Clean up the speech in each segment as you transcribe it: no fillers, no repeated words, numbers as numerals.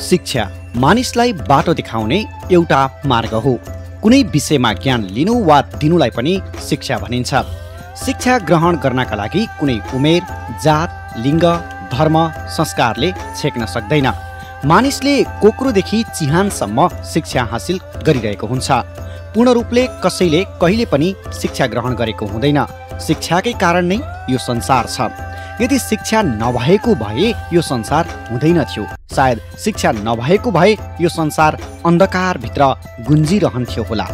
शिक्षा मानिसलाई बाटो देखाउने एउटा मार्ग हो। कुनै विषयमा ज्ञान लिनु वा दिनुलाई पनि शिक्षा भनिन्छ। शिक्षा ग्रहण गर्नका लागि कुनै उमेर, जात, लिङ्ग, धर्म, संस्कारले छेक्न सक्दैन। मानिसले कोक्रोदेखि चिहानसम्म शिक्षा हासिल गरिरहेको हुन्छ। पूर्ण रूपले कसैले कहिले पनि शिक्षा ग्रहण गरेको हुँदैन। शिक्षाकै कारण नै यो संसार छ। यदि शिक्षा नभएको भए यो संसार हुँदैन थियो। सायद शिक्षा नभएको भए यो संसार अन्धकारभित्र गुन्जिरहन्थ्यो होला।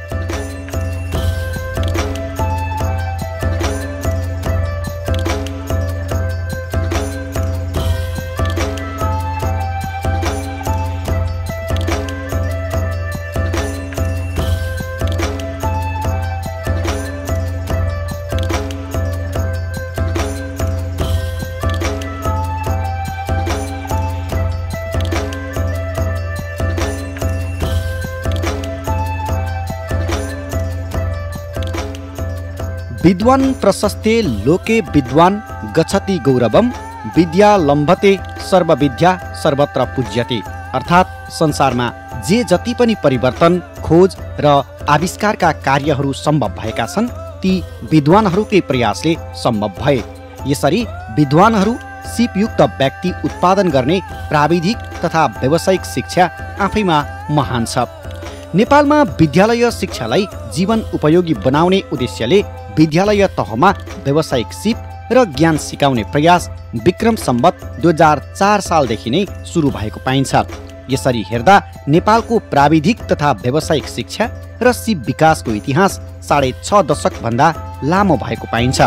विद्वान प्रशस्ते लोके विद्वान गच्छति गौरवम विद्या लम्भते सर्वविद्या सर्वत्र पूज्यते। अर्थात् संसारमा जे जति पनि परिवर्तन, खोज र आविष्कारका कार्यहरू सम्भव भएका छन् ती विद्वानहरूकै प्रयासले सम्भव भए। यसरी विद्वानहरू सिपयुक्त व्यक्ति उत्पादन गर्ने प्राविधिक तथा व्यावसायिक शिक्षा आफैमा महान छ। नेपालमा विद्यालय शिक्षालाई जीवन उपयोगी बनाउने उद्देश्यले विद्यालय तहमा व्यावसायिक सिप र ज्ञान सिकाउने प्रयास विक्रम सम्वत 2004 सालदेखि नै सुरु भएको पाइन्छ। यसरी हेर्दा नेपालको प्राविधिक तथा व्यावसायिक शिक्षा र सिप विकासको इतिहास 6.5 दशक भन्दा लामो भएको पाइन्छ।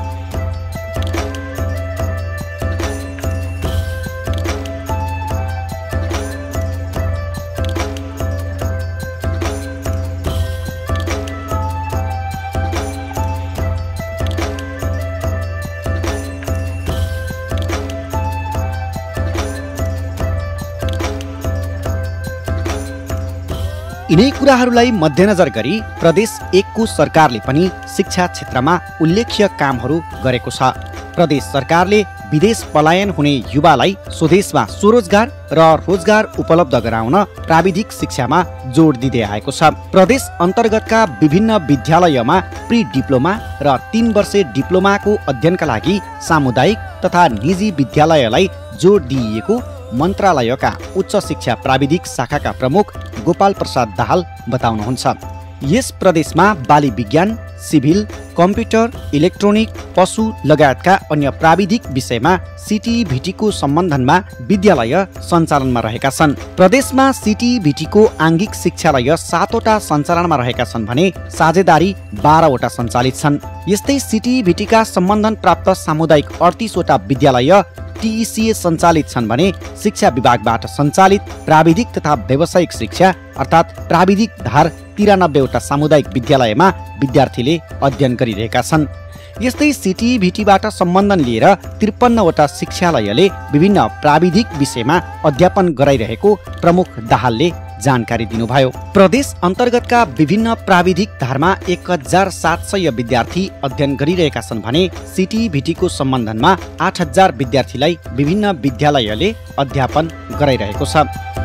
यिनै कुराहरूलाई मध्यनजर गरी प्रदेश 1 को सरकारले पनि शिक्षा क्षेत्रमा उल्लेख्य कामहरू गरेको छ। प्रदेश सरकारले विदेश पलायन हुने युवालाई स्वदेशमा स्वरोजगार र रोजगार उपलब्ध गराउन प्राविधिक शिक्षामा जोड दिँदै आएको छ। प्रदेश अन्तर्गतका विभिन्न विद्यालयमा प्री डिप्लोमा र 3 वर्षे डिप्लोमाको अध्ययनका लागि सामुदायिक तथा निजी विद्यालयलाई जोड दिइएको मन्त्रालयका उच्च शिक्षा प्राविधिक शाखाका प्रमुख गोपाल प्रसाद दाहाल बताउनुहुन्छ। यस प्रदेशमा बाली विज्ञान, सिभिल, कम्प्युटर, इलेक्ट्रोनिक, पशु लगायतका अन्य प्राविधिक विषयमा सिटिभिटीको सम्बन्धनमा विद्यालय सञ्चालनमा रहेका छन्। प्रदेशमा सिटिभिटीको आङ्गिक शिक्षालय 7 वटा सञ्चालनमा रहेका छन् भने साझेदारी 12 वटा सञ्चालित छन्। यस्तै सिटिभिटीका सम्बन्धन प्राप्त सामुदायिक 38 वटा विद्यालय टिइसिए सञ्चालित छन् भने शिक्षा विभागबाट सञ्चालित प्राविधिक तथा व्यावसायिक शिक्षा अर्थात् प्राविधिक धार 93 वटा सामुदायिक विद्यालयमा विद्यार्थीले अध्ययन गरिरहेका छन्। यस्तै सिटिभिटीबाट सम्बन्धन लिएर 53 वटा शिक्षालयले विभिन्न प्राविधिक विषयमा अध्यापन गराइरहेको प्रमुख दाहालले जानकारी दिनुभयो। प्रदेश अन्तर्गतका विभिन्न प्राविधिक धारमा 1700 विद्यार्थी अध्ययन गरिरहेका छन् भने सिटिभिटीको सम्बन्धनमा 8000 विद्यार्थीलाई विभिन्न विद्यालयले अध्यापन गराइरहेको छ।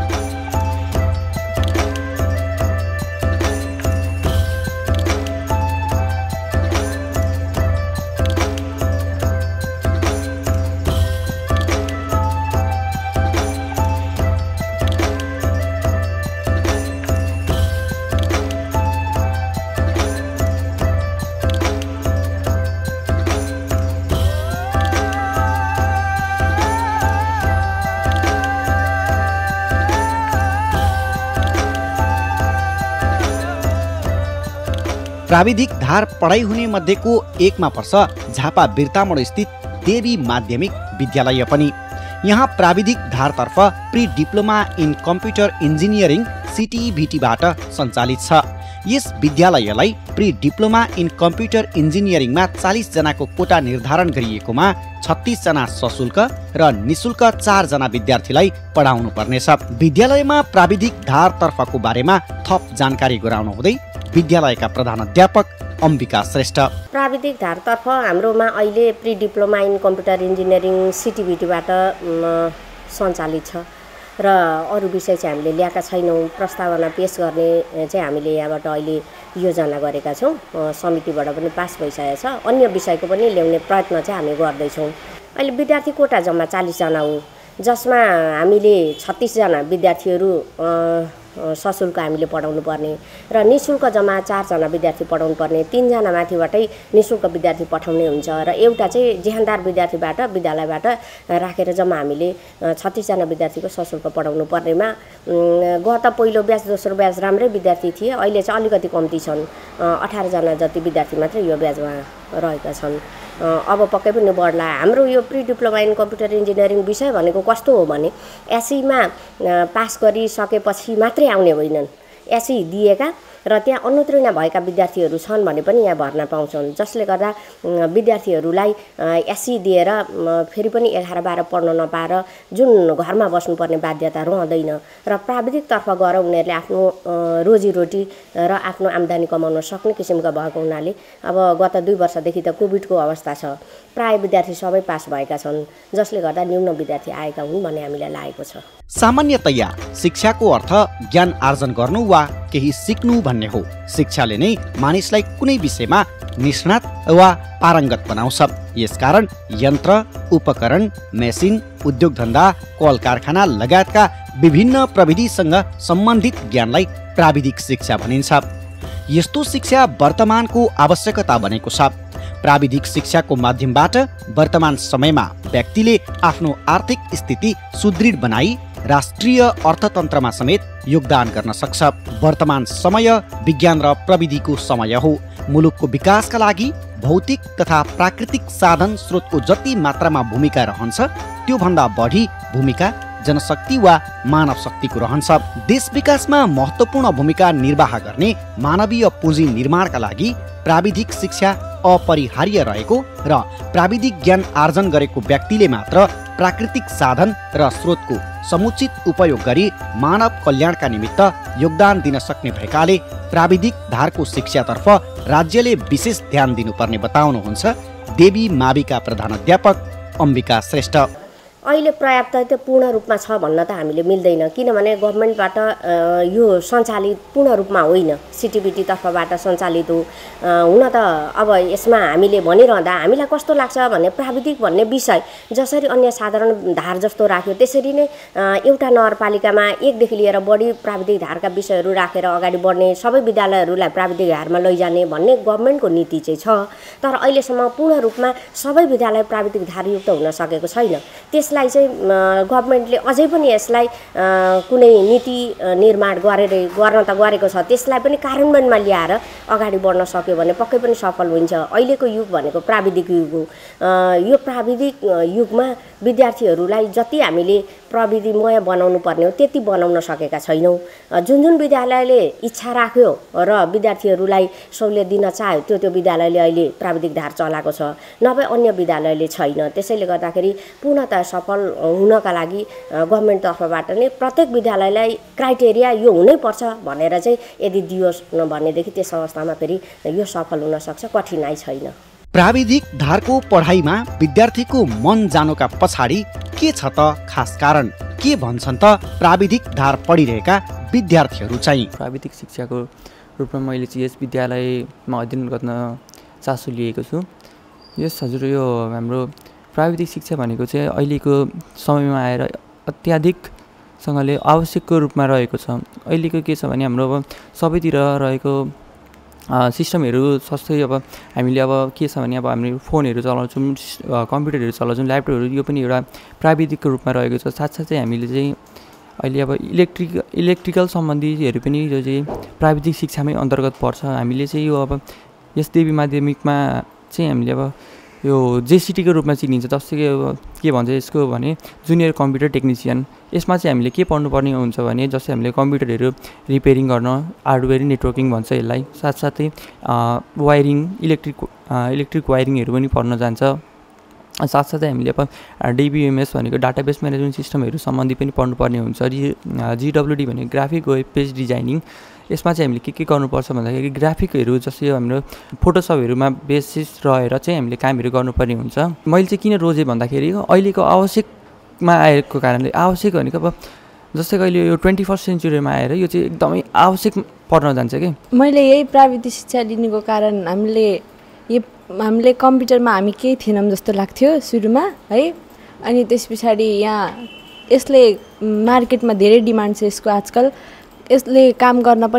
प्राविधिक धार पढाइ हुने मध्येको एकमा पर्छ झापा बिर्तामोड स्थित देवी माध्यमिक विद्यालय पनि। यहाँ प्राविधिक धारतर्फ pre diploma in computer engineering सिटिभिटीबाट सञ्चालित छ। यस विद्यालयलाई प्री डिप्लोमा इन कम्प्युटर इन्जिनियरिङमा 40 जनाको कोटा निर्धारण गरिएकोमा 36 जना सशुल्क र निशुल्क 4 जना विद्यार्थीलाई पढाउनु पर्नेछ। विद्यालयमा प्राविधिक धारतर्फको बारेमा थप जानकारी गराउनु हुँदै विद्यालयका प्रधानाध्यापक अम्बिका श्रेष्ठ, प्राविधिक धारतर्फ हाम्रोमा अहिले pre diploma in computer engineering सिटिभिटीबाट सञ्चालित छ। र अरू विषय चाहिँ हामीले ल्याएका छैनौँ। प्रस्तावना पेश गर्ने चाहिँ हामीले यहाँबाट अहिले योजना गरेका छौँ। समितिबाट पनि पास भइसकेको छ। अन्य विषयको पनि ल्याउने प्रयत्न चाहिँ हामी गर्दैछौँ। अहिले विद्यार्थी कोटा जम्मा 40 जना हो, जसमा हामीले 36 जना विद्यार्थीहरू सशुल्क हामीले पढाउनु पर्ने र निशुल्क जम्मा 4 जना विद्यार्थी पढाउनु पर्ने, 3 जना माथिबाटै निशुल्क विद्यार्थी पठाउने हुन्छ र एउटा चाहिँ जेहानदार विद्यार्थीबाट विद्यालयबाट राखेर जम्मा हामीले 36 जना विद्यार्थीको सशुल्क पढाउनु पर्नेमा गत पहिलो ब्याच दोस्रो ब्याच राम्रै विद्यार्थी थिए। अहिले चाहिँ अलिकति कम्ती छन्, 18 जना जति विद्यार्थी मात्रै यो ब्याचमा रहेका छन्। अब पक्कै पनि बढ्ला। हाम्रो यो pre diploma in computer engineering विषय भनेको कस्तो हो भने एसईमा पास गरिसकेपछि मात्रै आउने होइनन्। एसई दिएका र त्यहाँ अनुत्तीर्ण भएका विद्यार्थीहरू छन् भने पनि यहाँ भर्ना पाउँछन्, जसले गर्दा विद्यार्थीहरूलाई एसई दिएर फेरि पनि 11-12 पढ्न नपाएर जुन घरमा बस्नुपर्ने बाध्यता रहँदैन र प्राविधिकतर्फ गएर उनीहरूले आफ्नो रोजीरोटी र आफ्नो आम्दानी कमाउन सक्ने किसिमका भएको हुनाले अब गत 2 वर्षदेखि त कोभिडको अवस्था छ, प्राय विद्यार्थी सबै पास भएका छन्, जसले गर्दा न्यून विद्यार्थी आएका हुन् भन्ने हामीलाई लागेको छ। सामान्यतया शिक्षाको अर्थ ज्ञान आर्जन गर्नु वा केही सिक्नु भन्ने हो। शिक्षाले नै मानिसलाई कुनै विषयमा निष्णात वा पारङ्गत बनाउँछ। यसकारण यन्त्र, उपकरण, मेसिन, उद्योग धन्दा, कल कारखाना लगायतका विभिन्न प्रविधिसँग सम्बन्धित ज्ञानलाई प्राविधिक शिक्षा भनिन्छ। यस्तो शिक्षा वर्तमानको आवश्यकता बनेको छ। प्राविधिक शिक्षाको माध्यमबाट वर्तमान समयमा व्यक्तिले आफ्नो आर्थिक स्थिति सुदृढ बनाई राष्ट्रिय अर्थतन्त्रमा समेत योगदान गर्न सक्छ। वर्तमान समय विज्ञान र प्रविधिको समय हो। मुलुकको विकासका लागि भौतिक तथा प्राकृतिक साधन स्रोतको जति मात्रामा भूमिका रहन्छ त्योभन्दा बढी भूमिका जनशक्ति वा मानव शक्तिको रहन्छ। देश विकासमा महत्त्वपूर्ण भूमिका निर्वाह गर्ने मानवीय पुँजी निर्माणका लागि प्राविधिक शिक्षा अपरिहार्य रहेको र प्राविधिक ज्ञान आर्जन गरेको व्यक्तिले मात्र प्राकृतिक साधन र स्रोतको समुचित उपयोग गरी मानव कल्याणका निमित्त योगदान दिन सक्ने भएकाले प्राविधिक धारको शिक्षातर्फ राज्यले विशेष ध्यान दिनुपर्ने बताउनुहुन्छ देवी माविका प्रधानाध्यापक अम्बिका श्रेष्ठ। अहिले पर्याप्त त पूर्ण रूपमा छ भन्न त हामीले मिल्दैन, किनभने गभर्मेन्टबाट यो सञ्चालित पूर्ण रूपमा होइन, सिटिबिटी तर्फबाट सञ्चालित हो। हुन त अब यसमा हामीले भनिरहँदा हामीलाई कस्तो लाग्छ भने प्राविधिक भन्ने विषय जसरी अन्य साधारण धार जस्तो राख्यो त्यसरी नै एउटा नगरपालिकामा 1 देखि लिएर बढी प्राविधिक धारका विषयहरू राखेर अगाडि बढ्ने, सबै विद्यालयहरूलाई प्राविधिक धारमा लैजाने भन्ने गभर्मेन्टको नीति चाहिँ छ। तर अहिलेसम्म पूर्ण रूपमा सबै विद्यालय प्राविधिक धारयुक्त हुन सकेको छैन। यसलाई चाहिँ गभर्मेन्टले अझै पनि यसलाई कुनै नीति निर्माण गर्न त गरेको छ, त्यसलाई पनि कार्यान्वयनमा ल्याएर अगाडि बढ्न सक्यो भने पक्कै पनि सफल हुन्छ। अहिलेको युग भनेको प्राविधिक युग हो। यो प्राविधिक युगमा विद्यार्थीहरूलाई जति हामीले प्रविधिमय बनाउनु पर्ने हो त्यति बनाउन सकेका छैनौँ। जुन जुन विद्यालयले इच्छा राख्यो र विद्यार्थीहरूलाई सहुलियत दिन चाह्यो त्यो विद्यालयले अहिले प्राविधिक धार चलाएको छ, नभए अन्य विद्यालयले छैन। त्यसैले गर्दाखेरि पूर्णतः सफल हुनका लागि गभर्मेन्ट तर्फबाट नै प्रत्येक विद्यालयलाई क्राइटेरिया यो हुनैपर्छ भनेर चाहिँ यदि दियोस् भनेदेखि त्यस अवस्थामा फेरि यो सफल हुन सक्छ, कठिनाइ छैन। प्राविधिक धारको पढाइमा विद्यार्थीको मन जानुका पछाडि के छ त खास कारण? के भन्छन् त प्राविधिक धार पढिरहेका विद्यार्थीहरू चाहिँ? प्राविधिक शिक्षाको रूपमा मैले चाहिँ यस विद्यालयमा अध्ययन गर्न चासो लिएको छु। यस हजुर यो हाम्रो प्राविधिक शिक्षा भनेको चाहिँ अहिलेको समयमा आएर अत्याधिकसँगले आवश्यकको रूपमा रहेको छ। अहिलेको के छ भने हाम्रो अब सबैतिर रहेको सिस्टमहरू सस्तै अब हामीले अब के छ भने अब हामी फोनहरू चलाउँछौँ, कम्प्युटरहरू चलाउँछौँ, ल्यापटपहरू, यो पनि एउटा प्राविधिकको रूपमा रहेको छ। साथसाथै हामीले चाहिँ अहिले अब इलेक्ट्रिकल सम्बन्धीहरू पनि यो चाहिँ प्राविधिक शिक्षामै अन्तर्गत पर्छ। हामीले चाहिँ यो अब यस देवी माध्यमिकमा चाहिँ हामीले अब यो जेसिटीको रूपमा चिनिन्छ, जस्तै के भन्छ यसको भने जुनियर कम्प्युटर टेक्निसियन। यसमा चाहिँ हामीले के पढ्नुपर्ने हुन्छ भने जस्तै हामीले कम्प्युटरहरू रिपेयरिङ गर्न हार्डवेयर नेटवर्किङ भन्छ यसलाई, साथसाथै वायरिङ इलेक्ट्रिक वायरिङहरू पनि पढ्न जान्छ। साथसाथै हामीले अब डिबिएमएस भनेको डाटाबेस म्यानेजमेन्ट सिस्टमहरू सम्बन्धी पनि पढ्नुपर्ने हुन्छ। जिडब्ल्युडी भनेको ग्राफिक वेब पेज डिजाइनिङ। यसमा चाहिँ हामीले के गर्नुपर्छ भन्दाखेरि ग्राफिकहरू जस्तै हाम्रो फोटोसपहरूमा बेसिस रहेर चाहिँ हामीले कामहरू गर्नुपर्ने हुन्छ। मैले चाहिँ किन रोजेँ भन्दाखेरि अहिलेको आवश्यकमा आएको कारणले, आवश्यक भनेको अब जस्तै कि अहिले यो 21st सेन्चुरीमा आएर यो चाहिँ एकदमै आवश्यक पर्न जान्छ कि मैले यही प्राविधिक शिक्षा लिनुको कारण हामीले कम्प्युटरमा हामी केही थिएनौँ जस्तो लाग्थ्यो सुरुमा है। अनि त्यस पछाडि यहाँ यसले मार्केटमा धेरै डिमान्ड छ यसको आजकल। यसले काम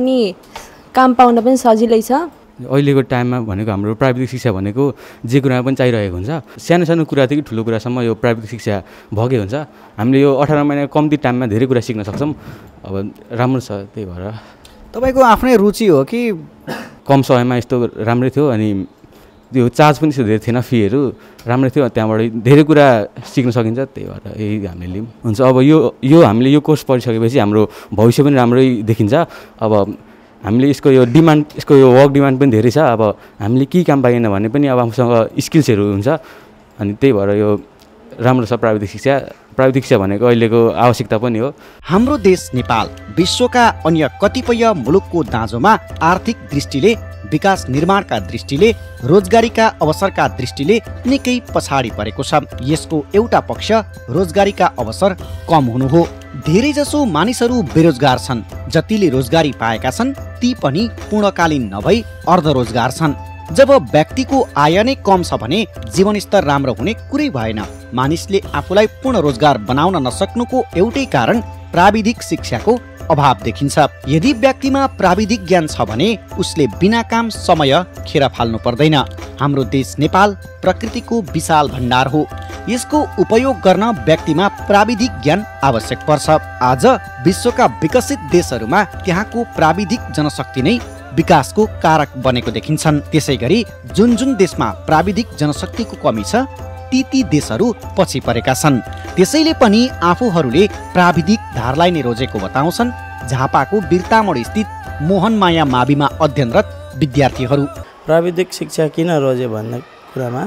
पाउन पनि सजिलै छ। अहिलेको टाइममा भनेको हाम्रो प्राविधिक शिक्षा भनेको जे कुरामा पनि चाहिरहेको हुन्छ। सानो कुरादेखि ठुलो कुरासम्म यो प्राविधिक शिक्षा भएकै हुन्छ। हामीले यो 18 महिना कम्ती टाइममा धेरै कुरा सिक्न सक्छौँ। अब राम्रो छ, त्यही भएर। तपाईँको आफ्नै रुचि हो कि? कम समयमा यस्तो राम्रै थियो अनि त्यो चार्ज पनि धेरै थिएन, फीहरू राम्रै थियो, त्यहाँबाट धेरै कुरा सिक्न सकिन्छ, त्यही भएर यही हामीले लियौँ। हुन्छ, अब यो हामीले यो कोर्स पढिसकेपछि हाम्रो भविष्य पनि राम्रै देखिन्छ। अब हामीले यसको यो वर्क डिमान्ड पनि धेरै छ। अब हामीले के काम पाइएन भने पनि अब आफूसँग स्किल्सहरू हुन्छ। अनि त्यही भएर यो राम्रो छ प्राविधिक शिक्षा भनेको अहिलेको आवश्यकता पनि हो। हाम्रो देश नेपाल विश्वका अन्य कतिपय मुलुकको दाँजोमा आर्थिक दृष्टिले, विकास निर्माणका दृष्टिले, रोजगारीका अवसरका दृष्टिले निकै पछाडि परेको छ। यसको एउटा पक्ष रोजगारीका अवसर कम हुनु हो। धेरैजसो मानिसहरू बेरोजगार छन्। जतिले रोजगारी पाएका छन् ती पनि पूर्णकालीन नभई अर्धरोजगार छन्। जब व्यक्तिको आय नै कम छ भने जीवनस्तर राम्रो हुने कुरै भएन। मानिसले आफूलाई पूर्ण रोजगार बनाउन नसक्नुको एउटै कारण प्राविधिक शिक्षाको अभाव देखिन्छ। यदि व्यक्तिमा प्राविधिक ज्ञान छ भने उसले बिना काम समय खेर फाल्नु पर्दैन। हाम्रो देश नेपाल प्रकृतिको विशाल भण्डार हो। यसको उपयोग गर्न व्यक्तिमा प्राविधिक ज्ञान आवश्यक पर्छ। आज विश्वका विकसित देशहरूमा त्यहाँको प्राविधिक जनशक्ति नै विकासको कारक बनेको देखिन्छन्। त्यसैगरी जुन देशमा प्राविधिक जनशक्तिको कमी छ ती देशहरू पछि परेका छन्। त्यसैले पनि आफूहरूले प्राविधिक धारलाई नै रोजेको बताउँछन् झापाको बिर्तामोड स्थित मोहनमाया माविमा अध्ययनरत विद्यार्थीहरू। प्राविधिक शिक्षा किन रोजे भन्ने कुरामा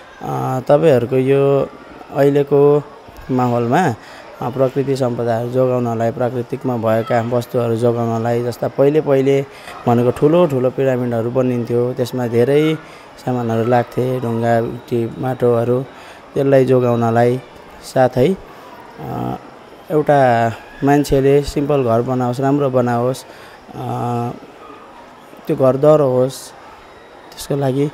तपाईहरूको यो अहिलेको माहौलमा प्रकृति सम्पदाहरू जोगाउनलाई, प्राकृतिकमा भएका वस्तुहरू जोगाउनलाई, जस्ता पहिले भनेको ठुलो पिरामिडहरू बनिन्थ्यो, त्यसमा धेरै सामानहरू लाग्थे, ढुङ्गा इटी माटोहरू, त्यसलाई जोगाउनलाई, साथै एउटा मान्छेले सिम्पल घर बनाओस्, राम्रो बनाओस्, त्यो घर दह्रो होस्, त्यसको लागि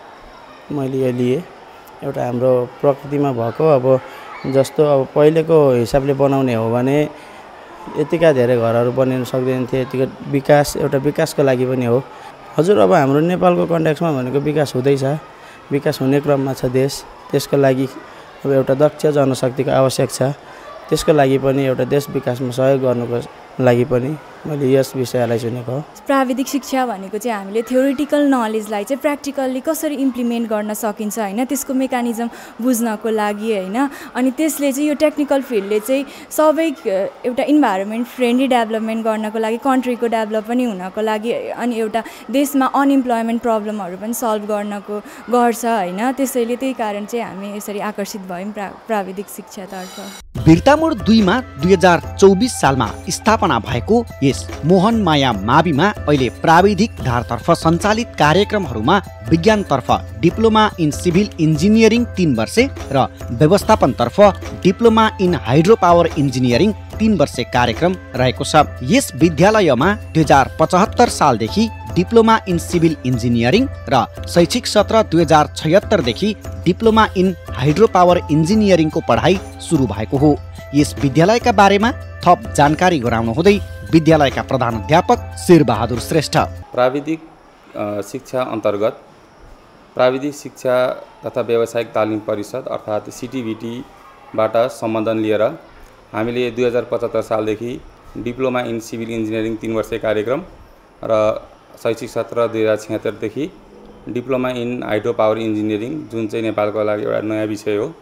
मैले यो लिएँ। एउटा हाम्रो प्रकृतिमा भएको अब जस्तो अब पहिलेको हिसाबले बनाउने हो भने यतिका धेरै घरहरू बनिन सक्दैन थिए। यतिको एउटा विकासको लागि पनि हो। हजुर, अब हाम्रो नेपालको कन्टेक्समा भनेको विकास हुँदैछ, विकास हुने क्रममा छ देश। त्यसको लागि अब एउटा दक्ष जनशक्तिको आवश्यक छ। त्यसको लागि पनि एउटा देश विकासमा सहयोग गर्नुको लागि पनि मैले यस विषयलाई चुनेको हो। प्राविधिक शिक्षा भनेको चाहिँ हामीले थ्योरिटिकल नलेजलाई चाहिँ प्र्याक्टिकल्ली कसरी इम्प्लिमेन्ट गर्न सकिन्छ होइन, त्यसको मेकानिजम बुझ्नको लागि होइन। अनि त्यसले चाहिँ यो टेक्निकल फिल्डले चाहिँ सबै एउटा इन्भाइरोमेन्ट फ्रेन्डली डेभलपमेन्ट गर्नको लागि, कन्ट्रीको डेभलप पनि हुनको लागि, अनि एउटा देशमा अनइम्प्लोइमेन्ट प्रब्लमहरू पनि सल्भ गर्छ होइन। त्यसैले त्यही कारण चाहिँ हामी यसरी आकर्षित भयौँ प्राविधिक शिक्षातर्फ। बिर्तामोड 2 मा 2024 सालमा स्थापना भएको यस मोहनमाया माविमा अहिले प्राविधिक धारतर्फ सञ्चालित कार्यक्रमहरूमा विज्ञानतर्फ डिप्लोमा इन सिभिल इन्जिनियरिङ 3 वर्षे र व्यवस्थापनतर्फ diploma in hydro power engineering 3 वर्षे कार्यक्रम रहेको छ। यस विद्यालयमा 2075 सालदेखि डिप्लोमा इन सिभिल इन्जिनियरिङ र शैक्षिक सत्र 2076 देखि डिप्लोमा इन हाइड्रो पावर इन्जिनियरिङको पढाइ सुरु भएको हो। यस विद्यालयका बारेमा थप जानकारी गराउनु हुँदै विद्यालयका प्रधानाध्यापक शेरबहादुर श्रेष्ठ। प्राविधिक शिक्षा अन्तर्गत प्राविधिक शिक्षा तथा व्यावसायिक तालिम परिषद अर्थात् CTVT-बाट सम्बन्धन लिएर हामीले 2075 सालदेखि डिप्लोमा इन सिभिल इन्जिनियरिङ 3 वर्षे कार्यक्रम र शैक्षिक सत्र 2076 देखि diploma in hydro power engineering, जुन चाहिँ नेपालको लागि एउटा नयाँ विषय हो,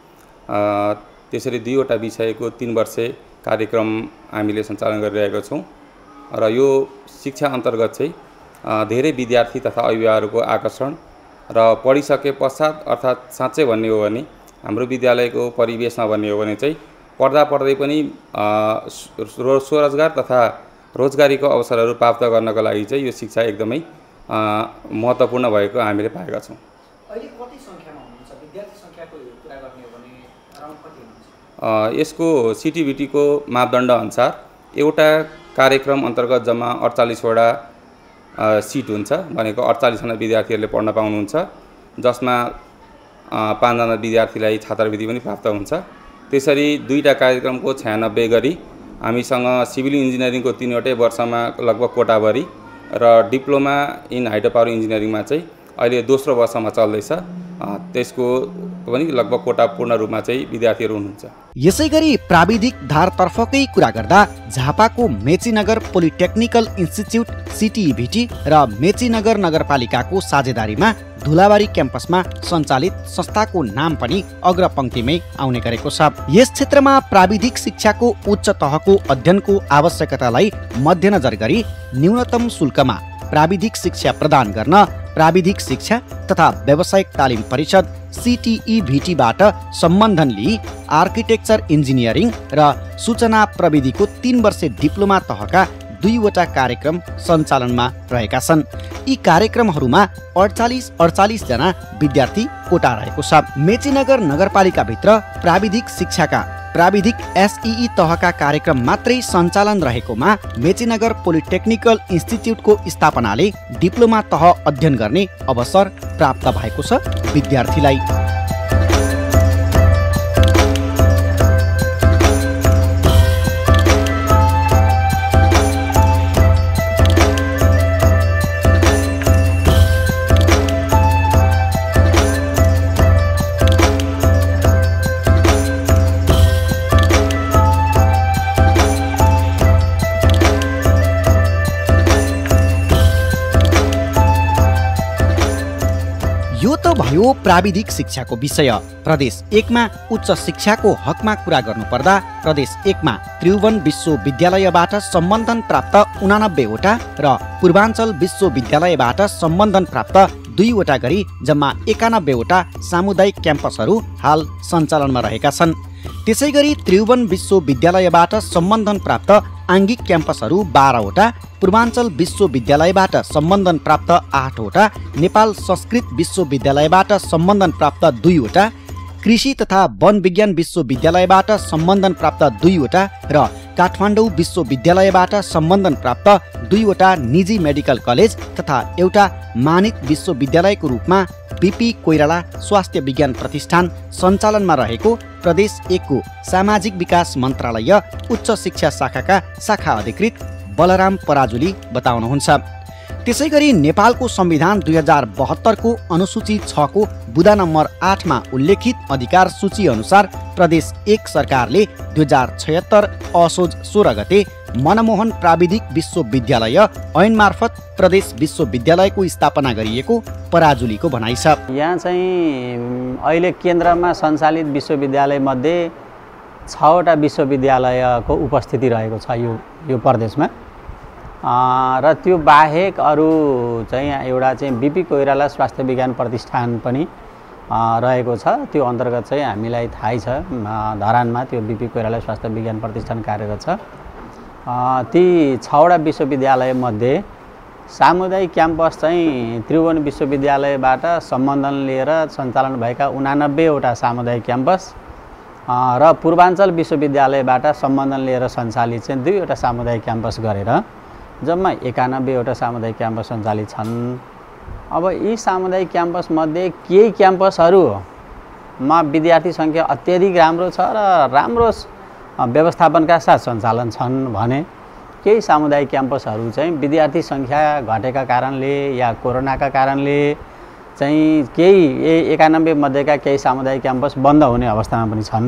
त्यसरी 2वटा विषयको 3 वर्षे कार्यक्रम हामीले सञ्चालन गरिरहेका छौँ। र यो शिक्षा अन्तर्गत चाहिँ धेरै विद्यार्थी तथा अभिभावकहरूको आकर्षण र पढिसके पश्चात अर्थात् साँच्चै भन्ने हो भने हाम्रो विद्यालयको परिवेशमा भन्ने हो भने चाहिँ पढ्दै पनि स्वरोजगार तथा रोजगारीको अवसरहरू प्राप्त गर्नको लागि चाहिँ यो शिक्षा एकदमै महत्त्वपूर्ण भएको हामीले पाएका छौँ। अहिले कति सङ्ख्यामा हुनुहुन्छ? विद्यार्थी सङ्ख्याको कुरा गर्ने हो भने अराउन्ड कति हुनुहुन्छ? यसको CTVT को मापदण्ड अनुसार एउटा कार्यक्रम अन्तर्गत जम्मा 48वटा सिट हुन्छ भनेको 48 जना विद्यार्थीहरूले पढ्न पाउनुहुन्छ जसमा 5 जना विद्यार्थीलाई छात्रवृत्ति पनि प्राप्त हुन्छ। त्यसरी दुईटा कार्यक्रमको 96 गरी हामीसँग सिभिल इन्जिनियरिङको 3वटै वर्षमा लगभग कोटाभरि र डिप्लोमा इन हाइड्रो पावर इन्जिनियरिङमा चाहिँ अहिले दोस्रो वर्षमा चल्दैछ त्यसको पनि लगभग कोटा पूर्ण रूपमा चाहिँ विद्यार्थीहरू हुनुहुन्छ। यसैगरी प्राविधिक धारतर्फकै कुरा गर्दा झापाको मेचीनगर पोलिटेक्निकल इन्स्टिच्युट सिटिभिटी र मेचीनगर नगरपालिकाको साझेदारीमा धुलाबारी क्याम्पसमा सञ्चालित संस्थाको नाम पनि अग्रपङ्क्तिमै आउने गरेको छ। यस क्षेत्रमा प्राविधिक शिक्षाको उच्च तहको अध्ययनको आवश्यकतालाई मध्यनजर गरी न्यूनतम शुल्कमा प्राविधिक शिक्षा प्रदान गर्न प्राविधिक शिक्षा तथा व्यावसायिक तालिम परिषद सिटिइभिटीबाट सम्बन्धन लिई आर्किटेक्चर इन्जिनियरिङ र सूचना प्रविधिको 3 वर्षे डिप्लोमा तहका 2वटा कार्यक्रम सञ्चालनमा रहेका छन्। यी कार्यक्रमहरूमा 48 जना विद्यार्थी कोटा रहेको छ। मेचीनगर नगरपालिकाभित्र प्राविधिक शिक्षाका प्राविधिक एसईई तहका कार्यक्रम मात्रै सञ्चालन रहेकोमा मेचीनगर पोलिटेक्निकल इन्स्टिच्युटको स्थापनाले डिप्लोमा तह अध्ययन गर्ने अवसर प्राप्त भएको छ विद्यार्थीलाई। यो त भयो प्राविधिक शिक्षाको विषय। प्रदेश 1 मा उच्च शिक्षाको हकमा कुरा गर्नुपर्दा प्रदेश 1 मा त्रिभुवन विश्वविद्यालयबाट सम्बन्धन प्राप्त 89 वटा र पूर्वाञ्चल विश्वविद्यालयबाट सम्बन्धन प्राप्त 2 वटा गरी जम्मा 91 वटा सामुदायिक क्याम्पसहरू हाल सञ्चालनमा रहेका छन्। त्यसैगरी त्रिभुवन विश्वविद्यालयबाट सम्बन्धन प्राप्त आङ्गिक क्याम्पसहरू 12 वटा, पूर्वाञ्चल विश्वविद्यालयबाट सम्बन्धन प्राप्त 8 वटा, नेपाल संस्कृत विश्वविद्यालयबाट सम्बन्धन प्राप्त 2 वटा, कृषि तथा वन विज्ञान विश्वविद्यालयबाट सम्बन्धन प्राप्त 2 वटा र काठमाडौँ विश्वविद्यालयबाट सम्बन्धन प्राप्त 2 वटा निजी मेडिकल कलेज तथा एउटा मानित विश्वविद्यालयको रूपमा बीपी कोइराला स्वास्थ्य विज्ञान प्रतिष्ठान सञ्चालनमा रहेको प्रदेश 1 को सामाजिक विकास मन्त्रालय उच्च शिक्षा शाखाका शाखा अधिकृत बलराम पराजुली बताउनुहुन्छ। त्यसैगरी नेपालको संविधान 2072 को अनुसूची 6 को बुँदा नम्बर 8 मा उल्लेखित अधिकार सूची अनुसार प्रदेश 1 सरकारले 2076 असोज 16 गते मनमोहन प्राविधिक विश्वविद्यालय ऐन मार्फत प्रदेश विश्वविद्यालयको स्थापना गरिएको पराजुलीको भनाइ छ। यहाँ चाहिँ अहिले केन्द्रमा सञ्चालित विश्वविद्यालय मध्ये 6 वटा विश्वविद्यालयको उपस्थिति रहेको छ यो प्रदेशमा र त्यो बाहेक अरू चाहिँ एउटा चाहिँ बीपी कोइराला स्वास्थ्य विज्ञान प्रतिष्ठान पनि रहेको छ। त्यो अन्तर्गत चाहिँ हामीलाई थाहै छ धरानमा त्यो बीपी कोइराला स्वास्थ्य विज्ञान प्रतिष्ठान कार्यरत छ। ती 6 वटा विश्वविद्यालय मध्ये सामुदायिक क्याम्पस चाहिँ त्रिभुवन विश्वविद्यालयबाट सम्बन्धन लिएर सञ्चालन भएका 89 वटा सामुदायिक क्याम्पस र पूर्वाञ्चल विश्वविद्यालयबाट सम्बन्धन लिएर सञ्चालित चाहिँ 2 वटा सामुदायिक क्याम्पस गरेर जम्मा 91 वटा सामुदायिक क्याम्पस सञ्चालित छन्। अब यी सामुदायिक क्याम्पस मध्ये केही क्याम्पसहरूमा विद्यार्थी सङ्ख्या अत्याधिक राम्रो छ र राम्रो व्यवस्थापनका साथ सञ्चालन छन् भने केही सामुदायिक क्याम्पसहरू चाहिँ विद्यार्थी सङ्ख्या घटेका कारणले या कोरोनाका कारणले चाहिँ केही 91 मध्येका केही सामुदायिक क्याम्पस बन्द हुने अवस्थामा पनि छन्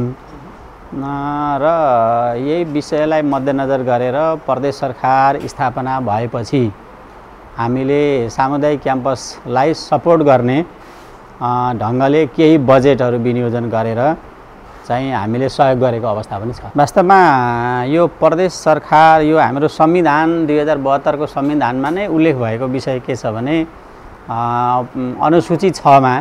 र यही विषयलाई मध्यनजर गरेर प्रदेश सरकार स्थापना भएपछि हामीले सामुदायिक क्याम्पसलाई सपोर्ट गर्ने ढङ्गले केही बजेटहरू विनियोजन गरेर चाहिँ हामीले सहयोग गरेको अवस्था पनि छ। वास्तवमा यो प्रदेश सरकार यो हाम्रो संविधान 2072 को संविधानमा नै उल्लेख भएको विषय के छ भने अनुसूची 6 मा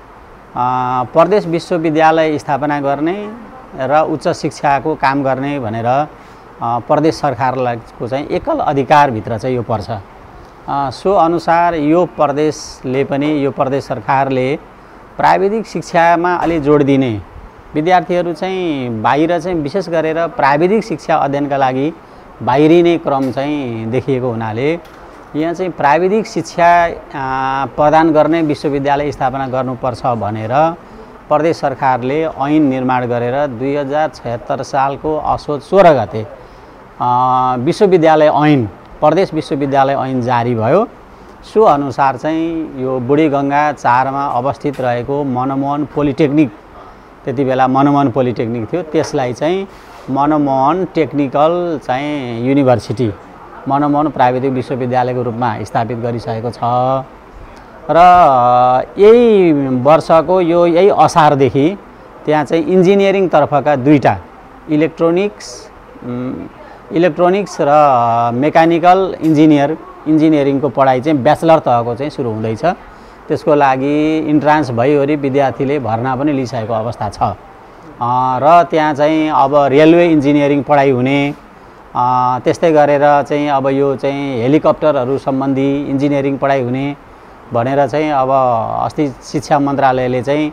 प्रदेश विश्वविद्यालय स्थापना गर्ने र उच्च शिक्षाको काम गर्ने भनेर प्रदेश सरकारको चाहिँ एकल अधिकारभित्र चाहिँ यो पर्छ। सो अनुसार यो प्रदेशले पनि यो प्रदेश सरकारले प्राविधिक शिक्षामा अलि जोड दिने विद्यार्थीहरू चाहिँ बाहिर चाहिँ विशेष गरेर प्राविधिक शिक्षा अध्ययनका लागि बाहिरिने क्रम चाहिँ देखिएको हुनाले यहाँ चाहिँ प्राविधिक शिक्षा प्रदान गर्ने विश्वविद्यालय स्थापना गर्नुपर्छ भनेर प्रदेश सरकारले ऐन निर्माण गरेर 2076 सालको असोज 16 गते विश्वविद्यालय ऐन प्रदेश विश्वविद्यालय ऐन जारी भयो। सो अनुसार चाहिँ यो बुढीगङ्गा 4 मा अवस्थित रहेको मनमोहन पोलिटेक्निक, त्यति बेला मनमोहन पोलिटेक्निक थियो, त्यसलाई चाहिँ मनमोहन टेक्निकल चाहिँ युनिभर्सिटी, मनमोहन प्राविधिक विश्वविद्यालयको रूपमा स्थापित गरिसकेको छ। र यही वर्षको यही असारदेखि त्यहाँ चाहिँ इन्जिनियरिङ तर्फका 2टा इलेक्ट्रोनिक्स र मेकानिकल इन्जिनियरिङको पढाइ चाहिँ ब्याचलर तहको चाहिँ सुरु हुँदैछ। त्यसको लागि इन्ट्रान्स भइवरी विद्यार्थीले भर्ना पनि लिइसकेको अवस्था छ। र त्यहाँ चाहिँ अब रेलवे इन्जिनियरिङ पढाइ हुने, त्यस्तै गरेर चाहिँ अब यो चाहिँ हेलिकप्टरहरू सम्बन्धी इन्जिनियरिङ पढाइ हुने भनेर चाहिँ अब अस्ति शिक्षा मन्त्रालयले चाहिँ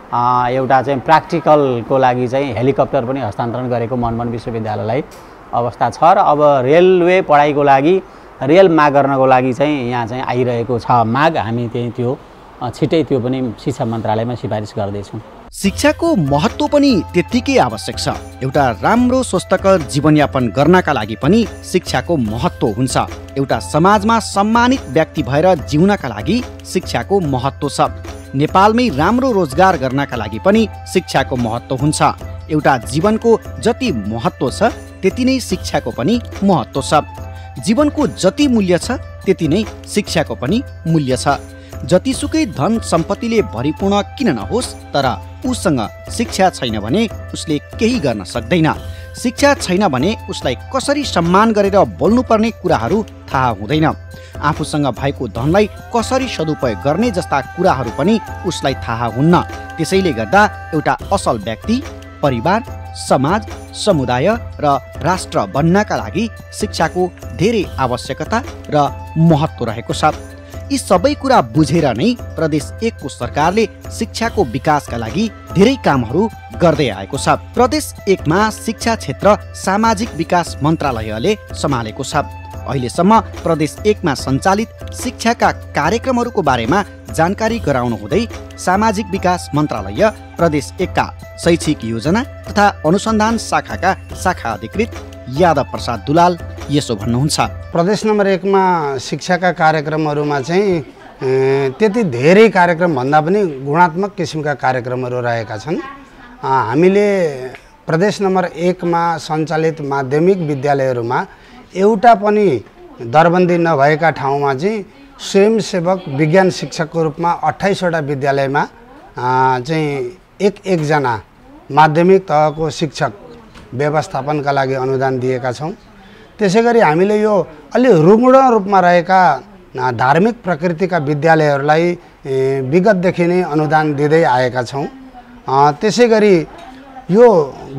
एउटा चाहिँ प्र्याक्टिकलको लागि चाहिँ हेलिकप्टर पनि हस्तान्तरण गरेको मनमोहन विश्वविद्यालयलाई अवस्था छ। र अब रेलवे पढाइको लागि रेल माग गर्नको लागि चाहिँ यहाँ चाहिँ आइरहेको छ माग। हामी त्यही त्यो छिटै त्यो पनि शिक्षा मन्त्रालयमा सिफारिस गर्दैछौँ। शिक्षाको महत्त्व पनि त्यत्तिकै आवश्यक छ। एउटा राम्रो स्वस्थकर जीवनयापन गर्नका लागि पनि शिक्षाको महत्त्व हुन्छ। एउटा समाजमा सम्मानित व्यक्ति भएर जिउनका लागि शिक्षाको महत्त्व छ। नेपालमै राम्रो रोजगार गर्नका लागि पनि शिक्षाको महत्त्व हुन्छ। एउटा जीवनको जति महत्त्व छ त्यति नै शिक्षाको पनि महत्त्व छ। जीवनको जति मूल्य छ त्यति नै शिक्षाको पनि मूल्य छ। जतिसुकै धन सम्पत्तिले भरिपूर्ण किन नहोस्, तर उसँग शिक्षा छैन भने उसले केही गर्न सक्दैन। शिक्षा छैन भने उसलाई कसरी सम्मान गरेर बोल्नुपर्ने कुराहरू थाहा हुँदैन। आफूसँग भएको धनलाई कसरी सदुपयोग गर्ने जस्ता कुराहरू पनि उसलाई थाहा हुन्न। त्यसैले गर्दा एउटा असल व्यक्ति, परिवार, समाज, समुदाय र राष्ट्र बन्नका लागि शिक्षाको धेरै आवश्यकता र महत्त्व रहेको छ। यी सबै कुरा बुझेर नै प्रदेश 1 को सरकारले शिक्षाको विकासका लागि धेरै कामहरू गर्दै आएको छ। प्रदेश 1 मा शिक्षा क्षेत्र सामाजिक विकास मन्त्रालयले सम्हालेको छ। अहिलेसम्म प्रदेश 1 मा सञ्चालित शिक्षाका कार्यक्रमहरूको बारेमा जानकारी गराउनु हुँदै सामाजिक विकास मन्त्रालय प्रदेश 1 का शैक्षिक योजना तथा अनुसन्धान शाखाका शाखा अधिकृत यादव प्रसाद दुलाल यसो भन्नुहुन्छ। प्रदेश नम्बर 1 मा शिक्षाका कार्यक्रमहरूमा चाहिँ त्यति धेरै कार्यक्रम भन्दा पनि गुणात्मक किसिमका कार्यक्रमहरू रहेका छन्। हामीले प्रदेश नम्बर 1 मा सञ्चालित माध्यमिक विद्यालयहरूमा एउटा पनि दरबन्दी नभएका ठाउँमा चाहिँ स्वयंसेवक विज्ञान शिक्षकको रूपमा 28 वटा विद्यालयमा चाहिँ एक जना माध्यमिक तहको शिक्षक व्यवस्थापनका लागि अनुदान दिएका छौँ। त्यसैगरी हामीले यो अलि रुग्ण रूपमा रहेका धार्मिक प्रकृतिका विद्यालयहरूलाई विगतदेखि नै अनुदान दिँदै आएका छौँ। त्यसैगरी यो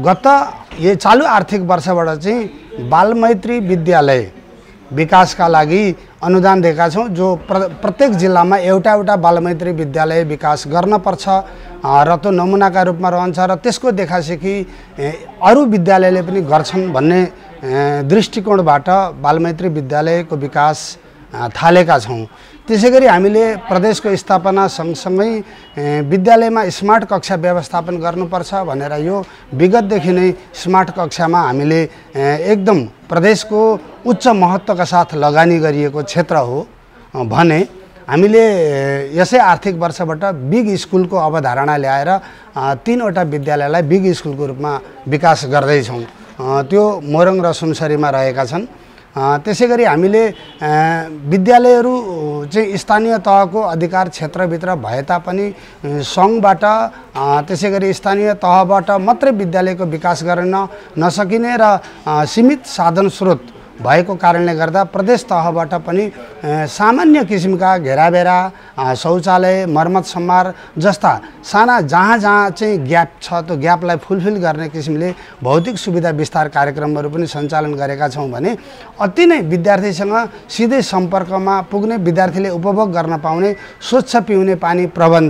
चालु आर्थिक वर्षबाट चाहिँ बालमैत्री विद्यालय विकासका लागि अनुदान दिएका छौँ। जो प्रत्येक जिल्लामा एउटा बालमैत्री विद्यालय विकास गर्नुपर्छ र त्यो नमुनाका रूपमा रहन्छ र त्यसको देखासेखी अरू विद्यालयले पनि गर्छन् भन्ने दृष्टिकोणबाट बालमैत्री विद्यालयको विकास थालेका छौँ। त्यसैगरी हामीले प्रदेशको स्थापना सँगसँगै विद्यालयमा स्मार्ट कक्षा व्यवस्थापन गर्नुपर्छ भनेर यो विगतदेखि नै स्मार्ट कक्षामा हामीले एकदम प्रदेशको उच्च महत्त्वका साथ लगानी गरिएको क्षेत्र हो भने हामीले यसै आर्थिक वर्षबाट बिग स्कुलको अवधारणा ल्याएर 3 वटा विद्यालयलाई बिग स्कुलको रूपमा विकास गर्दैछौँ। त्यो मोरङ र सुनसरीमा रहेका छन्। त्यसैगरी हामीले विद्यालयहरू चाहिँ स्थानीय तहको अधिकार क्षेत्रभित्र भए तापनि सङ्घबाट त्यसैगरी स्थानीय तहबाट मात्रै विद्यालयको विकास गर्न नसकिने र सीमित साधन स्रोत भएको कारणले गर्दा प्रदेश तहबाट पनि सामान्य किसिमका घेराबेरा, शौचालय, मर्मत सम्मार जस्ता साना जहाँ चाहिँ ग्याप छ त्यो ग्यापलाई फुलफिल गर्ने किसिमले भौतिक सुविधा विस्तार कार्यक्रमहरू पनि सञ्चालन गरेका छौँ भने अति नै विद्यार्थीसँग सिधै सम्पर्कमा पुग्ने, विद्यार्थीले उपभोग गर्न पाउने स्वच्छ पिउने पानी प्रबन्ध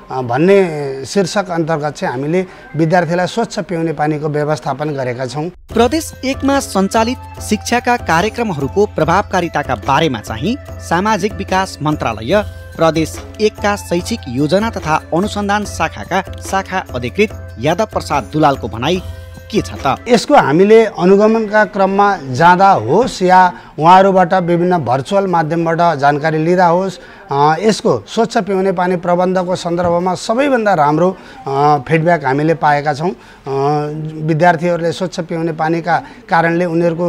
भन्ने शीर्षक अन्तर्गत चाहिँ हामीले विद्यार्थीलाई स्वच्छ पिउने पानीको व्यवस्थापन गरेका छौँ। प्रदेश 1 मा सञ्चालित शिक्षाका कार्यक्रमहरूको प्रभावकारिताका बारेमा चाहिँ सामाजिक विकास मन्त्रालय प्रदेश 1 का शैक्षिक योजना तथा अनुसन्धान शाखाका शाखा अधिकृत यादव प्रसाद दुलालको भनाइ के छ त? यसको हामीले अनुगमनका क्रममा जाँदा होस् या उहाँहरूबाट विभिन्न भर्चुअल माध्यमबाट जानकारी लिँदा होस्, यसको स्वच्छ पिउने पानी प्रबन्धको सन्दर्भमा सबैभन्दा राम्रो फिडब्याक हामीले पाएका छौँ। विद्यार्थीहरूले स्वच्छ पिउने पानीका कारणले उनीहरूको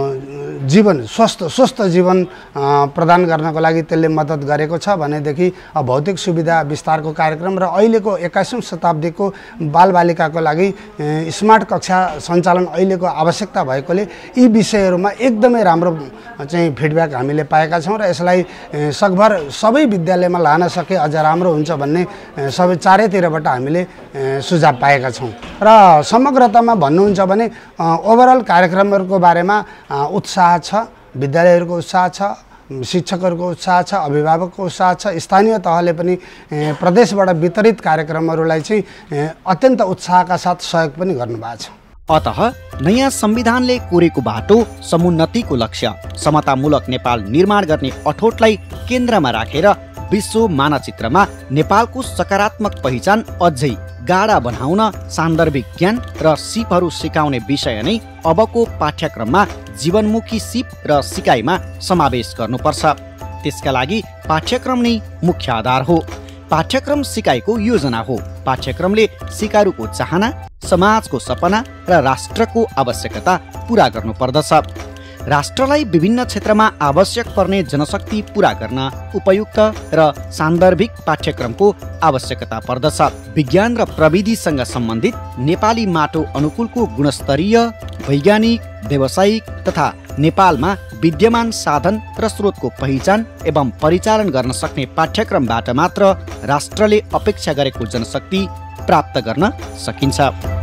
जीवन स्वस्थ जीवन प्रदान गर्नको लागि त्यसले मद्दत गरेको छ भनेदेखि भौतिक सुविधा विस्तारको कार्यक्रम र अहिलेको 21औं शताब्दीको बालबालिकाको लागि स्मार्ट कक्षा सञ्चालन अहिलेको आवश्यकता भएकोले यी विषयहरूमा एकदमै राम्रो चाहिँ फिडब्याक हामीले पाएका छौँ र यसलाई सकभर सबै विद्यालयमा लान सके अझ राम्रो हुन्छ भन्ने सबै चारैतिरबाट हामीले सुझाव पाएका छौँ। र समग्रतामा भन्नुहुन्छ भने ओभरअल कार्यक्रमहरूको बारेमा उत्साह छ, विद्यालयहरूको उत्साह छ, शिक्षकहरूको उत्साह छ, अभिभावकको उत्साह छ, स्थानीय तहले पनि प्रदेशबाट वितरित कार्यक्रमहरूलाई चाहिँ अत्यन्त उत्साहका साथ सहयोग पनि गर्नुभएको छ। अतः नयाँ संविधानले कोरेको बाटो, समुन्नतिको लक्ष्य, समतामूलक नेपाल निर्माण गर्ने अठोटलाई केन्द्रमा राखेर विश्व मानचित्रमा नेपालको सकारात्मक पहिचान अझै गाढा बनाउन सान्दर्भिक ज्ञान र सिपहरू सिकाउने विषय नै अबको पाठ्यक्रममा जीवनमुखी सिप र सिकाइमा समावेश गर्नुपर्छ। त्यसका लागि पाठ्यक्रम नै मुख्य आधार हो। पाठ्यक्रम सिकाइको योजना हो। पाठ्यक्रमले सिकारुको चाहना, समाजको सपना र राष्ट्रको आवश्यकता पूरा गर्नुपर्दछ। राष्ट्रलाई विभिन्न क्षेत्रमा आवश्यक पर्ने जनशक्ति पूरा गर्न उपयुक्त र सान्दर्भिक पाठ्यक्रमको आवश्यकता पर्दछ। विज्ञान र प्रविधिसँग सम्बन्धित नेपाली माटो अनुकूलको गुणस्तरीय, वैज्ञानिक, व्यावसायिक तथा नेपालमा विद्यमान साधन र स्रोतको पहिचान एवं परिचालन गर्न सक्ने पाठ्यक्रमबाट मात्र राष्ट्रले अपेक्षा गरेको जनशक्ति प्राप्त गर्न सकिन्छ।